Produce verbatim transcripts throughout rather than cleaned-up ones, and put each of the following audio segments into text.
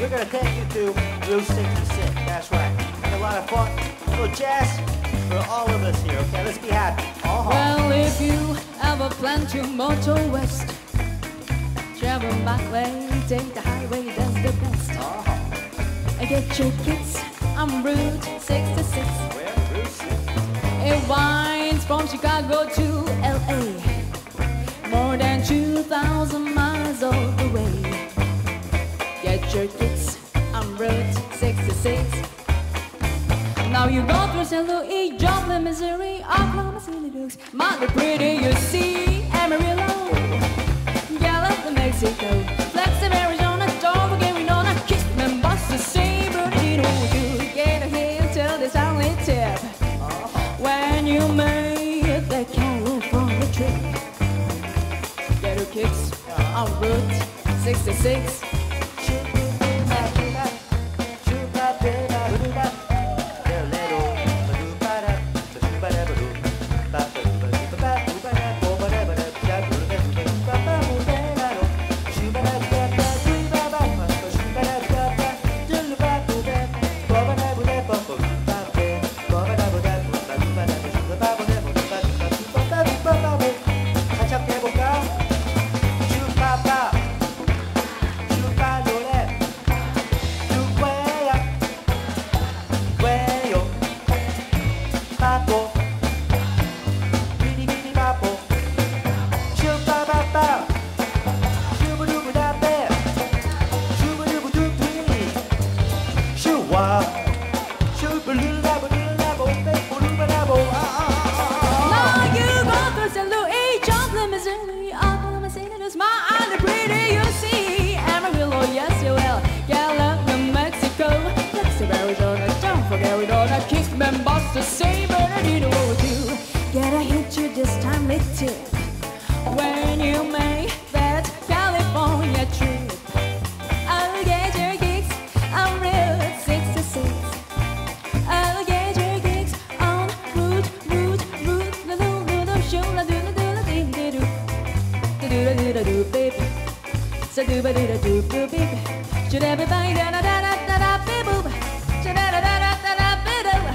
we're gonna take you to Route sixty-six. That's right. And a lot of fun. A little jazz for all of us here. Okay, let's be happy. Uh-huh. Well, if you ever plan to motor west, travel back way, take the highway, that's the best. Uh-huh. I get your kids on Route sixty-six. Where? Route sixty-six. It winds from Chicago to L A, more than two thousand miles all the way. Get your kicks on Route sixty-six. Now you go through Saint Louis, Joplin, Missouri, Oklahoma City, Dukes, Motley Pretty, you see Amarillo, Gallup, New Mexico, Flagstaff, Arizona, don't forget Winona, Kissman, Buster, Saint Bernardino. You get a hint till this only tip when you make the California trip. Get your kicks on Route sixty-six. Boston, Saint Bernardino with you. Get a hit you this time it tip when you make that California trip. I'll get your gigs on Route sixty-six. I'll get your gigs on Route, Route, Route, la do do do, show la do la do la dee dee do, do do do do do, baby. So do ba do da do do, baby. Should everybody da da da da da da, baby. Should da da da da da da, baby.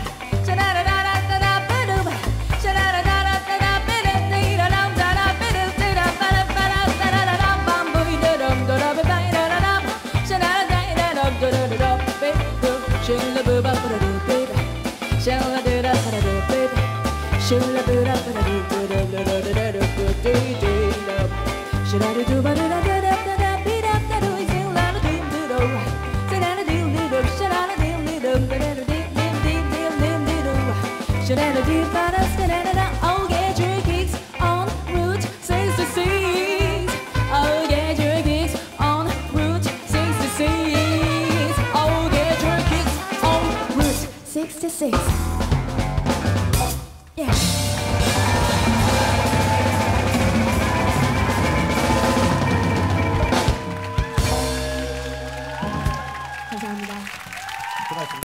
Shilla boo ba ba do baby, shilla do da ba do baby, shilla do da ba do do do do do do do do do love. Shilla do do ba do da da da da be da da do shilla do do do, shilla do do do, shilla do do do, da da do do do do do, shilla do do ba da da da da. Oh, get your kicks on Route sixty-six. Oh, get your kicks on Route sixty-six. sixty-six. Yeah. 감사합니다.